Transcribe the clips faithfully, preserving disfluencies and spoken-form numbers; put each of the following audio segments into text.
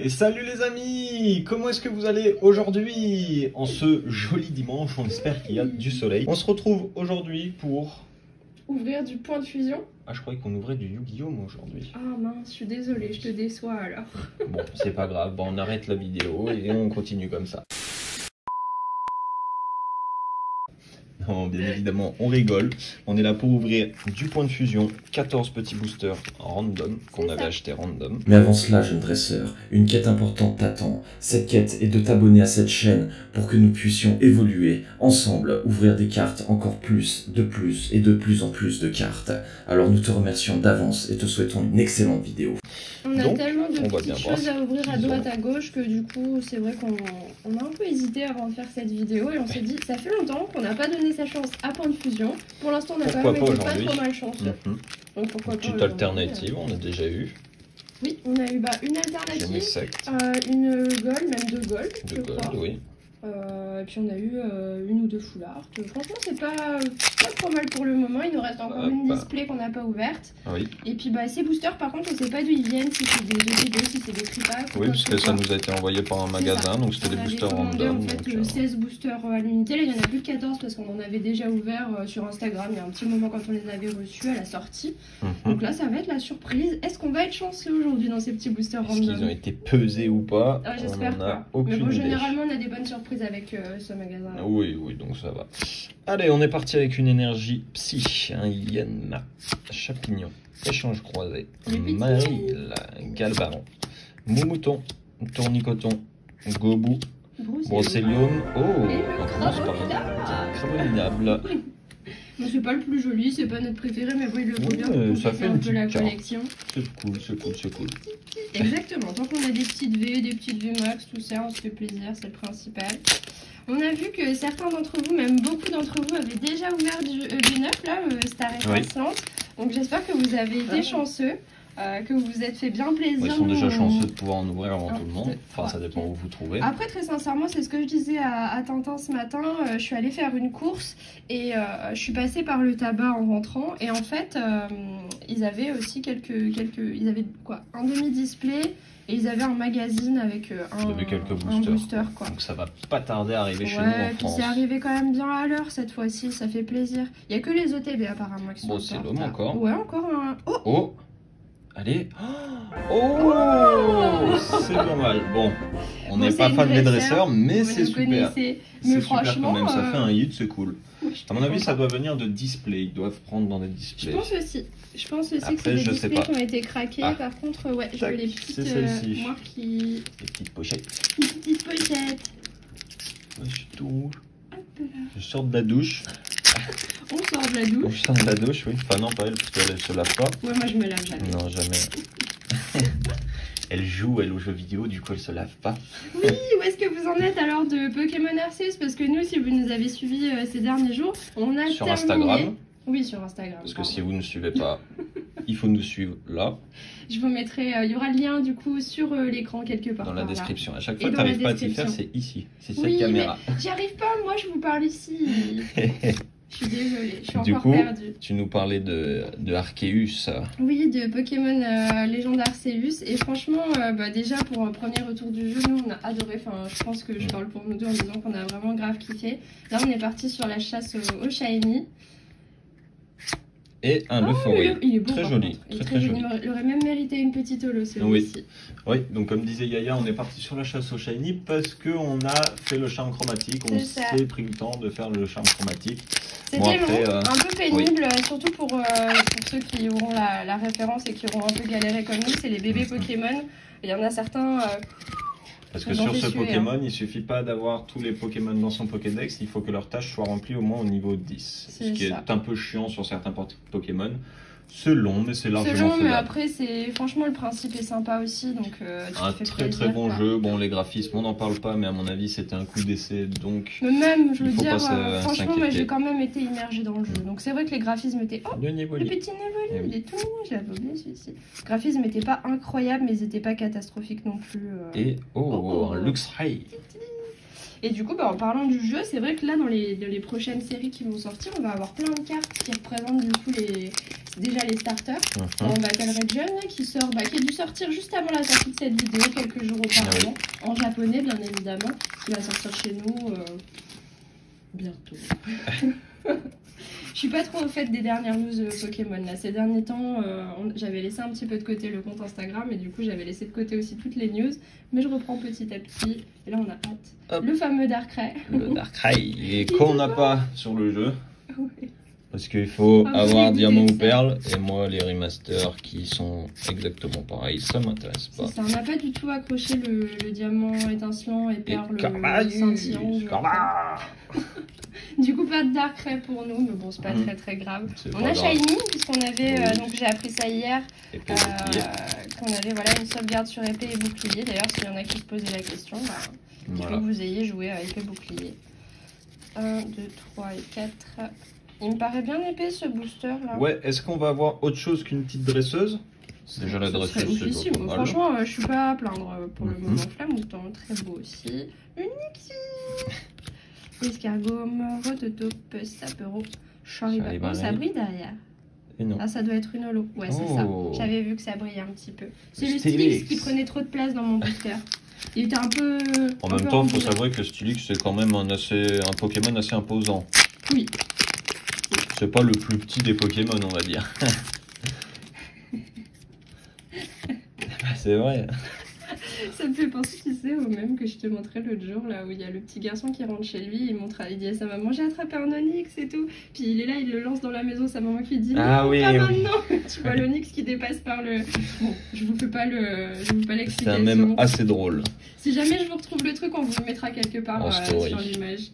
Et salut les amis, comment est-ce que vous allez aujourd'hui en ce joli dimanche? On espère qu'il y a du soleil. On se retrouve aujourd'hui pour... Ouvrir du point de fusion. Ah, je croyais qu'on ouvrait du Yu-Gi-Oh moi aujourd'hui. Ah mince, je suis désolée, je te déçois alors. Bon, c'est pas grave, bon, on arrête la vidéo et on continue comme ça. Non, bien évidemment, on rigole. On est là pour ouvrir du point de fusion, quatorze petits boosters random qu'on avait acheté random. Mais avant cela, jeune dresseur, une quête importante t'attend. Cette quête est de t'abonner à cette chaîne pour que nous puissions évoluer ensemble, ouvrir des cartes encore plus, de plus et de plus en plus de cartes. Alors nous te remercions d'avance et te souhaitons une excellente vidéo. On a Donc, tellement de on va petites bien choses voir à ouvrir à qu'ils droite ont. à gauche que du coup c'est vrai qu'on on a un peu hésité avant de faire cette vidéo et on s'est dit ça fait longtemps qu'on n'a pas donné sa chance à point de fusion. Pour l'instant on a Pourquoi quand même pas été pas aujourd'hui trop mal chanceux. Mmh. Donc pourquoi Une pas petite alternative, on a déjà eu. Oui, on a eu bah, une J'ai mes alternative, sectes. euh, une gold, même deux gold, De je gold, crois. oui. Euh, et puis on a eu euh, une ou deux foulards. Euh, Franchement, c'est pas, pas trop mal pour le moment. Il nous reste encore Hop. une display qu'on n'a pas ouverte. Oui, Et puis bah, ces boosters, par contre, on sait pas d'où ils viennent, si c'est des O T G, si c'est des tripacks. oui parce que ça nous a été envoyé par un magasin, donc c'était des on avait boosters commandé, random. en fait donc, euh, euh, seize boosters à l'unité. Là, il y en a plus de quatorze parce qu'on en avait déjà ouvert euh, sur Instagram il y a un petit moment quand on les avait reçus à la sortie. mhm. Donc là, ça va être la surprise. Est-ce qu'on va être chanceux aujourd'hui dans ces petits boosters Est-ce qu'ils random? ont été pesés ou pas? Ah, On j'espère en a pas. aucune Mais bon, idée. généralement, on a des bonnes surprises avec euh, ce magasin. Oui, oui, donc ça va. Allez, on est parti avec une énergie psy, un Yanma, Chapignon, Échange croisé, Les petits. Maïl, Galbaron, Moumouton, Tournicoton, Gobou, Brocélium, oh, Et on le commence par un Crabolinable. Mais c'est pas le plus joli, c'est pas notre préféré, mais bon, il le faut Ouais, bien pour ça compléter fait un une peu la petite carte. collection. C'est cool, c'est cool, c'est cool. Exactement, tant qu'on a des petites V, des petites V max, tout ça, on se fait plaisir, c'est le principal. On a vu que certains d'entre vous, même beaucoup d'entre vous, avaient déjà ouvert du E B neuf, là, euh, Star Oui. Étincelante. Donc j'espère que vous avez été chanceux, euh, que vous vous êtes fait bien plaisir. Ouais, ils sont déjà Nous, on- chanceux de pouvoir en ouvrir avant Un, tout le monde. deux, Enfin, ça trois, dépend où vous trouvez. Après, très sincèrement, c'est ce que je disais à, à Tintin ce matin. Euh, je suis allée faire une course et euh, je suis passée par le tabac en rentrant. Et en fait, euh, ils avaient aussi quelques, quelques, ils avaient quoi, un demi-display et ils avaient un magazine avec euh, un, Vous avez quelques un boosters. booster, quoi. Donc ça va pas tarder à arriver chez nous Ouais, en puis France. c'est arrivé quand même bien à l'heure cette fois-ci, ça fait plaisir. Il y a que les O T B apparemment qui sont Bon, c'est en l'homme retard. encore. Ouais, encore un. Oh, Oh, allez. Oh, c'est pas mal. Bon, on Bon, n'est c'est pas une fan des dresseur, dresseurs, mais vous c'est nous super. connaissez. C'est Mais super franchement, quand même, ça euh, fait un hit, c'est cool. oui, je À mon avis, trouve ça pas. doit venir de display. Ils doivent prendre dans des Je displays. pense aussi. Je pense aussi Après, que c'est des je sais displays pas. qui ont été craqués. Ah. Par contre, ouais, je Tac, veux les c'est petites celle-ci. euh, marquis. Les petites pochettes. Une petite pochette. Ouais, je suis tout rouge. Hop là. Je sors de la douche. On sort de la Oh, douche. je sors de la douche, oui. Enfin, non, pas elle, parce qu'elle elle se lave pas. Ouais, moi je me lave jamais. Non, jamais. Elle joue, elle, aux jeux vidéo, du coup, elle se lave pas. Oui, où est-ce que vous en êtes alors de Pokémon Arceus? Parce que nous, si vous nous avez suivis euh, ces derniers jours, on a Sur terminé... Instagram. Oui, sur Instagram. Parce que pardon. si vous ne suivez pas, il faut nous suivre là, Je vous mettrai... euh, Il y aura le lien du coup sur euh, l'écran quelque part. dans la par là. description. À chaque Et fois que dans tu la n'arrives pas à t'y faire, description. c'est ici. C'est cette Oui, caméra. J'y arrive pas, moi je vous parle ici. Je suis désolée, je suis Du encore coup, perdue. tu nous parlais de, de Arceus. Oui, de Pokémon euh, Légende Arceus. Et franchement, euh, bah, déjà pour un premier retour du jeu, nous on a adoré. Enfin, je pense que je parle pour nous deux en disant qu'on a vraiment grave kiffé. Là, on est parti sur la chasse au, au Shiny. Et un Oh, Lefaurie. il est beau, Très par joli, contre. Il est très, très joli. Il aurait- il aurait même mérité une petite holo, c'est Oui. aussi. Oui, donc comme disait Yaya, on est parti sur la chasse au shiny parce qu'on a fait le charme chromatique. On C'est ça. s'est pris le temps de faire le charme chromatique. C'était Bon, après, long, euh, un peu pénible, euh, surtout pour, euh, pour ceux qui auront la, la référence et qui auront un peu galéré comme nous, c'est les bébés Mhm. Pokémon. Il y en a certains... euh, Parce que J'en sur ai ce sué, Pokémon, hein. il suffit pas d'avoir tous les Pokémon dans son Pokédex, il faut que leurs tâches soient remplies au moins au niveau dix. Ce C'est qui ça. est un peu chiant sur certains po- Pokémon. C'est long, mais c'est C'est largement long, mais faisable. après, c'est franchement, le principe est sympa aussi, donc euh, tu te Un fais très plaisir, très bon quoi. jeu. Bon, les graphismes, on n'en parle pas, mais à mon avis, c'était un coup d'essai, donc Mais même, je Il veux faut dire, pas se- euh, franchement, moi s'inquiéter. j'ai quand même été immergée dans le jeu. Donc c'est vrai que les graphismes étaient... Oh, le niveau le petit Eh Nevoli, oui. il est tout mignon, je l'avais oublié celui-ci. Les graphismes n'étaient pas incroyables, mais ils n'étaient pas catastrophiques non plus. euh. Et oh, Oh, oh. un Luxray. Et du coup, bah, en parlant du jeu, c'est vrai que là, dans les, dans les prochaines séries qui vont sortir, on va avoir plein de cartes qui représentent du coup les, déjà les starters. Mhm. En Battle Region, là, qui, sort, bah, qui a dû sortir juste avant la sortie de cette vidéo, quelques jours auparavant, en japonais bien évidemment, qui va sortir chez nous euh, bientôt. Je suis pas trop au fait des dernières news euh, Pokémon là. Ces derniers temps, euh, on- j'avais laissé un petit peu de côté le compte Instagram et du coup j'avais laissé de côté aussi toutes les news. Mais je reprends petit à petit. Et là on a hâte. Hop. Le fameux Darkrai. Le Darkrai, et qu'on n'a pas sur le jeu. Ouais. Parce qu'il faut Ah, avoir vous diamant ou dégoûtez, ça. perle, et moi les remasters qui sont exactement pareils, ça m'intéresse pas. C'est ça, on n'a pas du tout accroché le, le diamant étincelant et Et perle Corvaille, scintillant. Corvaille. Du coup pas de Darkrai pour nous, mais bon c'est pas Mhm. très très grave. C'est On pas a grave. Shiny, puisqu'on avait, euh, Oui. donc j'ai appris ça hier, Épée euh, bouclier. qu'on avait voilà, une sauvegarde sur épée et bouclier. D'ailleurs s'il y en a qui se posaient la question, bah, il faut Voilà. que vous ayez joué à épée bouclier. un, deux, trois et quatre. Il me paraît bien épais ce booster là. Ouais, est-ce qu'on va avoir autre chose qu'une petite dresseuse? Déjà la Ce serait dresseuse, c'est oufissime. pas mal. Franchement, euh, je suis pas à plaindre euh, pour le Mhm. moment. Flamouton, très beau aussi. Une Nixie. Escargot, Rototope, Sapero, Charivagon. Charivagon. Ça brille derrière. Et non. Ah, ça doit être une holo. Ouais, c'est Oh. ça. J'avais vu que ça brillait un petit peu. C'est le Stylix. Stylix qui prenait trop de place dans mon booster. Il était un peu. En un même peu temps, il faut embrouillé. savoir que le Stylix, c'est quand même un, assez, un Pokémon assez imposant. Oui. C'est pas le plus petit des Pokémon, on va dire. C'est vrai. Ça me fait penser, tu sais, au même que je te montrais l'autre jour, là où il y a le petit garçon qui rentre chez lui, il montre, à- il dit à sa maman, j'ai attrapé un Onyx et tout. Puis il est là, il le lance dans la maison, sa maman qui lui dit, Ah non, oui, pas oui. maintenant. Tu vois l'Onyx qui dépasse par le. Bon, je vous fais pas le, je vous fais pas C'est un l'explication. même assez drôle. Si jamais je vous retrouve le truc, on vous le mettra quelque part En euh, story. sur l'image.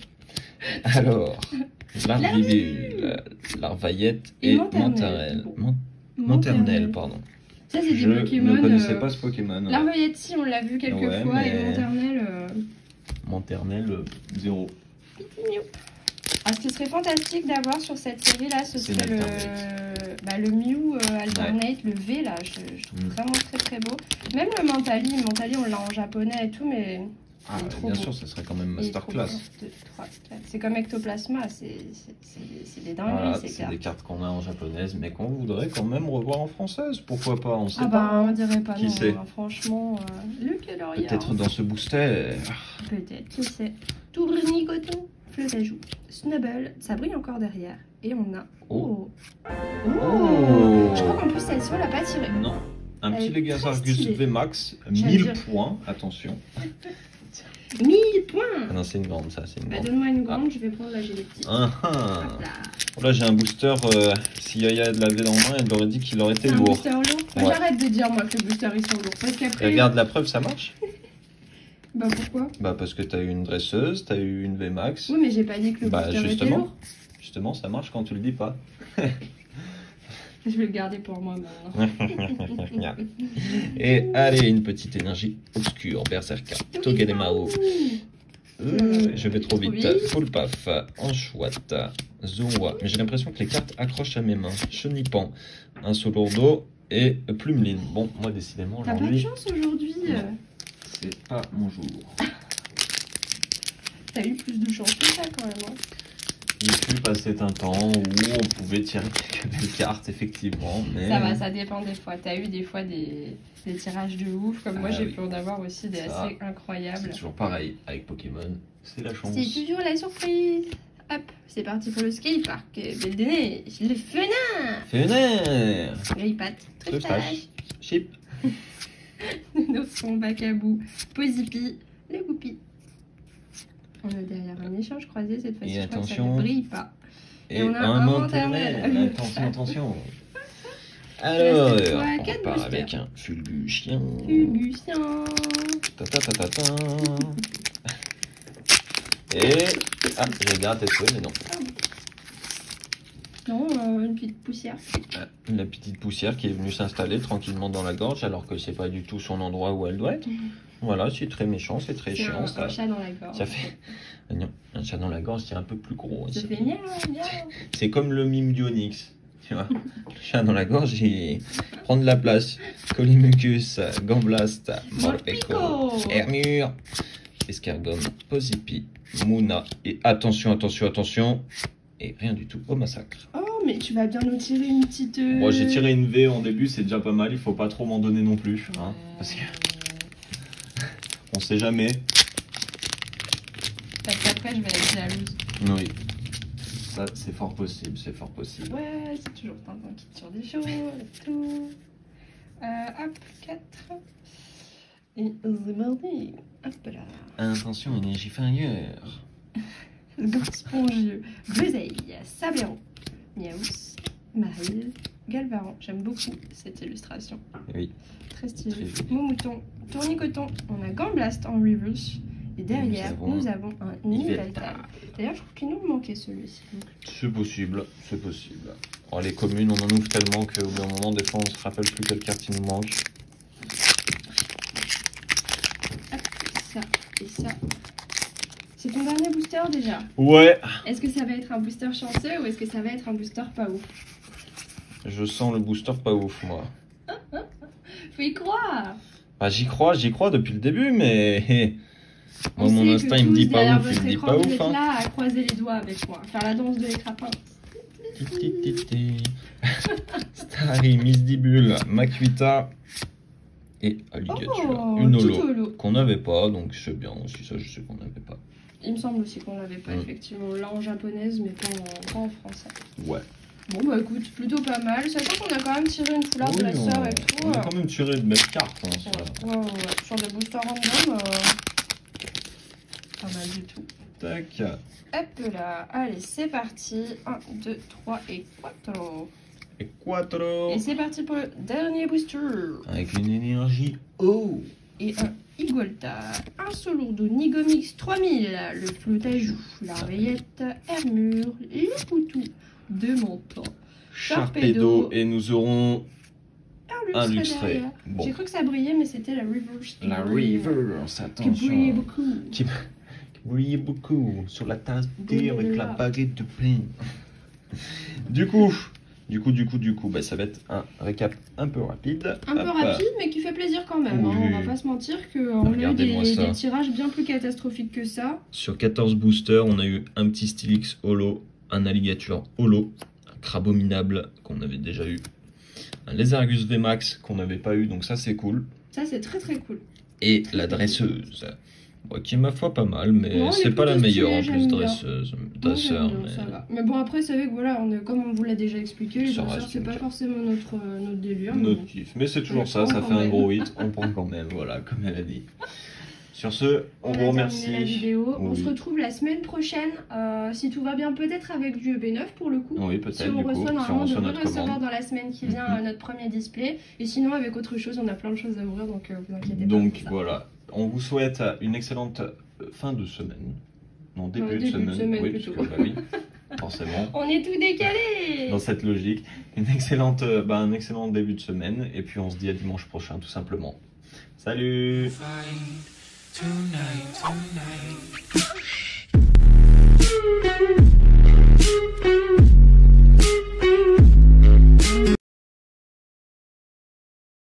Alors, Larvibule, Larvaillette Et et Monternelle. Montarelle. Mon- Monternelle, pardon. Ça, c'est des Je Pokémon. ne connaissais euh, pas ce Pokémon. Larvaillette, si, on l'a vu quelques Ouais, fois, mais- et Monternelle. euh, Monternelle, euh, zéro. Mignon. Ah, ce qui serait fantastique d'avoir sur cette série là, ce C'est serait le, l'Alternate. bah, le Mew euh, Alternate, le V là, je, je trouve Mm. vraiment très très beau. Même le Mentali, le Mentali on l'a en japonais et tout, mais Ah, il est trop bien beau. sûr, ça serait quand même il est trop masterclass. beau. Deux, trois, quatre. C'est comme Ectoplasma, c'est c'est- c'est des- c'est des dingueries Voilà, ces c'est cartes. des cartes qu'on a en japonaise, mais qu'on voudrait quand même revoir en française. Pourquoi pas? On sait Ah pas. bah on dirait pas Qui non, sait hein, franchement. euh, le Caloria. Peut-être dans ce booster. Peut-être, qui sait. Tournicoton, Fleurajou, Snubble, ça brille encore derrière. Et on a. Oh. Oh, Oh. Je crois qu'en plus celle-ci on l'a pas tirée. Non. Un Elle petit est Legasargus très stylée. V max, J'allais mille dire. points, attention. mille points. Ah non, c'est une grande, ça, c'est une Bah grande. donne-moi une grande, je vais prendre la gelée petite. Ah, ah. Hop là. Là, j'ai un booster. Euh, si Yaya l'avait dans la main, elle aurait dit qu'il aurait été C'est un lourd. booster lourd. Moi Ouais. j'arrête de dire moi que les boosters ils sont lourds. Parce qu'après. Regarde la preuve, ça marche? Bah pourquoi? Bah, parce que t'as eu une dresseuse, t'as eu une V max. Oui mais j'ai pas dit que le Bah, booster était justement. lourd. Justement, ça marche quand tu le dis pas. Je vais le garder pour moi maintenant. Et allez, une petite énergie obscure, Berserker, Togedemaru. Euh, je vais trop Trop vite. vite. Full paf, Enchouette, Zoa. Mais j'ai l'impression que les cartes accrochent à mes mains. Chenipan, un Solourdo et Plumeline. Bon, moi décidément T'as pas de aujourd'hui, chance aujourd'hui. Non. euh. c'est pas mon jour. T'as eu plus de chance que ça quand même. Hein. Il fut passé un temps où on pouvait tirer quelques belles cartes, effectivement. Mais... Ça va, ça dépend des fois. T'as eu des fois des, des tirages de ouf, comme moi Ah j'ai oui. pu en avoir aussi des Ça, assez incroyables. C'est toujours pareil avec Pokémon, c'est la chance. C'est toujours la surprise. Hop, c'est parti pour le skatepark. Beldené, le Fenin, Fénère, Greypat, Truffage. Truffage, Chip, Nosson, Bacabou, Posipi, le Gouppi. On a derrière un échange croisé cette fois-ci. Et Je crois que ça attention. ne brille pas. et, Et on a un un Monternelle. Monternelle. Attention, attention. Alors, Reste quoi, on quatre part boosters. avec un Fulguchien. Fulgucien. Ta ta ta ta ta. Et. Ah, j'ai gratté le mais non. Non, euh, une petite poussière. Ah, la petite poussière qui est venue s'installer tranquillement dans la gorge alors que c'est pas du tout son endroit où elle doit être. Voilà, c'est très méchant, c'est très C'est chiant. un, Ça, un chat dans la gorge. ça fait. Ah non, un chat dans la gorge, c'est un peu plus gros. Ça C'est- fait miaou, miaou. C'est comme le mime d'Onyx. Tu vois, le chat dans la gorge, il prend de la place. Colimucus, Gamblast, Morpeko, Morpeko. Hermure, Escargone, Pozipi, Mouna et attention, attention, attention, et rien du tout au massacre. Oh, mais tu vas bien nous tirer une petite... euh, Moi j'ai tiré une V en début, c'est déjà pas mal, il faut pas trop m'en donner non plus. Hein, parce que on sait jamais. Parce qu'après, je vais être jalouse. Oui, ça c'est fort possible, c'est fort possible. Ouais, c'est toujours Tintin qui tire des choses et tout. Euh, hop, quatre. Et c'est mardi. Hop là. Attention, énergie inférieure. Donc, Spongieux, Gluseille, Sabéron, Miaous, Maril, Galvaran. J'aime beaucoup cette illustration. Oui. Très stylé. Très joli. Moumouton, Tournicoton. On a Gamblast en reverse. Et derrière, nous nous avons avons, un Niveltal. Niveltal. D'ailleurs, je trouve qu'il nous manquait celui-ci. C'est possible, c'est possible. Alors, les communes, on en ouvre tellement qu'au bout d'un moment, des fois, on se rappelle plus quelle carte il nous manque. Hop, ça et ça. C'est ton dernier booster déjà. Ouais. Est-ce que ça va être un booster chanceux ou est-ce que ça va être un booster pas ouf? Je sens le booster pas ouf, moi. Faut y croire. Bah, j'y crois, j'y crois depuis le début, mais... On Moi, mon sait instinct, que il me dit tous, pas derrière ouf, il votre me dit écran, pas vous ouf. êtes Hein. là à croiser les doigts avec moi, faire la danse de l'écrapin. Starry, Misdibule, Makuita et Alligator. Oh, Une petit holo holo. qu'on n'avait pas, donc c'est bien aussi, ça je sais qu'on n'avait pas. Il me semble aussi qu'on l'avait pas, Mm. effectivement. Là en japonaise, mais pas en, pas en français. Ouais. Bon, bah écoute, plutôt pas mal. Sachant qu'on a quand même tiré une foulard Oui, de la on, sœur et tout. on a euh, quand même tiré de belles cartes. Hein, ça. Ouais, ouais, ouais, ouais. Sur des boosters random, euh, pas mal du tout. Tac. Hop là, allez, c'est parti. un, deux, trois et quatre. Et quattro. Et c'est parti pour le dernier booster. Avec une énergie haut. Et un Igolta, un Solourdo Nigomix trois mille, le Flotajou, la Rayette, Hermure, le Poutou, deux montants, Sharpedo. Et nous aurons un un Luxray Luxray. derrière. Bon. J'ai cru que ça brillait, mais c'était la Reverse. qui La brillait. Reverse, Qui brillait attention. beaucoup. Qui qui brillait beaucoup sur la tasse de thé avec la baguette de pain. Du coup, du coup, du coup, du coup, bah, ça va être un récap un peu rapide. Un peu Hop. rapide, mais qui fait plaisir quand même. Oui. Hein. On va pas se mentir qu'on a eu des, Regardez-moi ça. des tirages bien plus catastrophiques que ça. Sur quatorze boosters, on a eu un petit Stylix holo, un Alligator holo, un Crabominable qu'on avait déjà eu, un Lézargus V MAX qu'on n'avait pas eu, donc ça c'est cool, Ça, c'est très très cool. et la dresseuse, bon, qui est ma foi pas mal, mais Ouais, elle c'est est pas la plutôt meilleure en stylée, plus j'aime bien. dresseuse, Moi, j'aime dresseur, bien, mais ça va. Mais bon, après, c'est vrai que voilà, on est, comme on vous l'a déjà expliqué, les Ça danseurs, reste c'est une pas carte. forcément notre, euh, notre délire. mais notre bon. kiff. Mais c'est toujours On ça, prend ça quand fait un même. gros hit, on prend quand même, voilà, comme elle a dit. Sur ce, on, On vous a remercie. terminé la vidéo. On Oui. se retrouve la semaine prochaine, euh, si tout va bien, peut-être avec du E B neuf pour le coup. Oui, Si peut-être, on du coup, reçoit, si on normalement, on reçoit devrait notre recevoir commande. dans la semaine qui vient Mhm. euh, notre premier display. Et sinon, avec autre chose, on a plein de choses à ouvrir, donc euh, vous inquiétez pas. Donc pour ça. voilà, on vous souhaite une excellente fin de semaine. Non, début, Euh, de début de semaine. semaine oui, plutôt. parce que, bah oui, forcément. On est tout décalé. Dans cette logique, une excellente, euh, bah, un excellent début de semaine. Et puis on se dit à dimanche prochain, tout simplement. Salut! Tonight, tonight.